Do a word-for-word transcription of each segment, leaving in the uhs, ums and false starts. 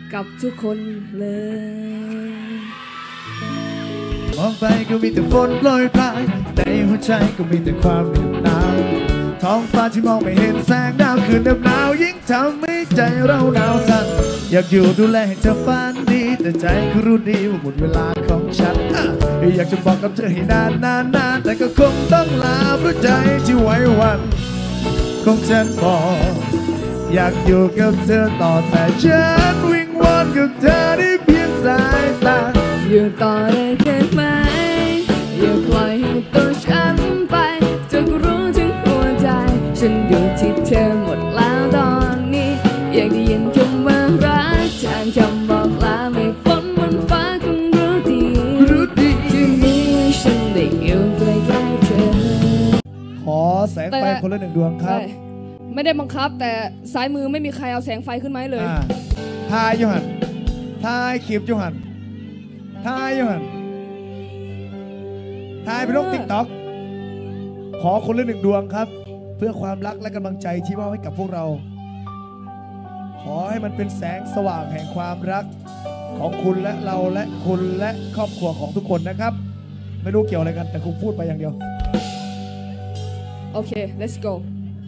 กับทุกคนเลยมองไปก็มีแต่ฝนโปรยปลายในหัวใจก็มีแต่ความเหน็บหนาวท้องฟ้าที่มองไม่เห็นแสงดาวคืนเหน็บหนาวยิ่งทำให้ใจเราหนาวสั่นอยากอยู่ดูแลให้เธอฝันดีแต่ใจก็รู้ดีว่าหมดเวลาของฉันอยากจะบอกกับเธอให้นานนานนานแต่ก็คงต้องลาเพราะใจที่ไว้วันของฉันบอกอยากอยู่กับเธอต่อแต่ฉันวิงวอนกับเธอได้เพียงสายตาอยู่ต่อได้ใช่ไหมอย่าปล่อยให้ตัวฉันไปเธอก็รู้ถึงหัวใจฉันอยู่ที่เธอหมดแล้วตอนนี้อยากได้ยินคำว่ารักแทนคำบอกลาไม่ฝนบนฟ้าคงรู้ดีรู้ดีที่นี้ฉันได้อยู่ใกล้ๆเธอขอแสงไฟคนละหนึ่งดวงครับไม่ได้บังคับแต่ซ้ายมือไม่มีใครเอาแสงไฟขึ้นมาให้เลยทายยูหันทายคลิปยูหันทายยูหันทายไปลงติ๊กต็อกขอคนละหนึ่งดวงครับเพื่อความรักและกำลังใจที่มอบให้กับพวกเราขอให้มันเป็นแสงสว่างแห่งความรักของคุณและเราและคุณและครอบครัวของทุกคนนะครับไม่รู้เกี่ยวอะไรกันแต่คุณพูดไปอย่างเดียวโอเค let's go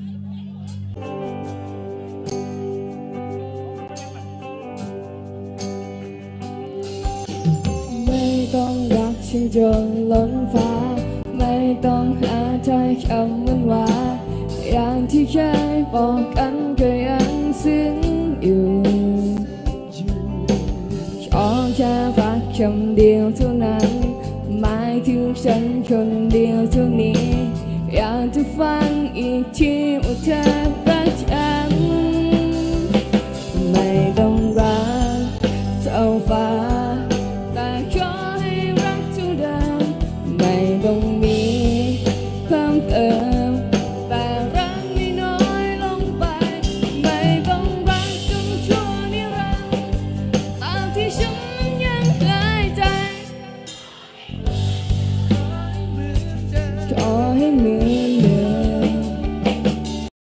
ไม่ต้องรักฉันจนล้นฟ้าไม่ต้องหาถ้อยคำหวานหวานอย่างที่เคยบอกกันก็ยังซึ้งอยู่ขอแค่รักคำเดียวเท่านั้นหมายถึงฉันคนเดียวเท่านี้อยากจะฟังอีกทีว่าเธอ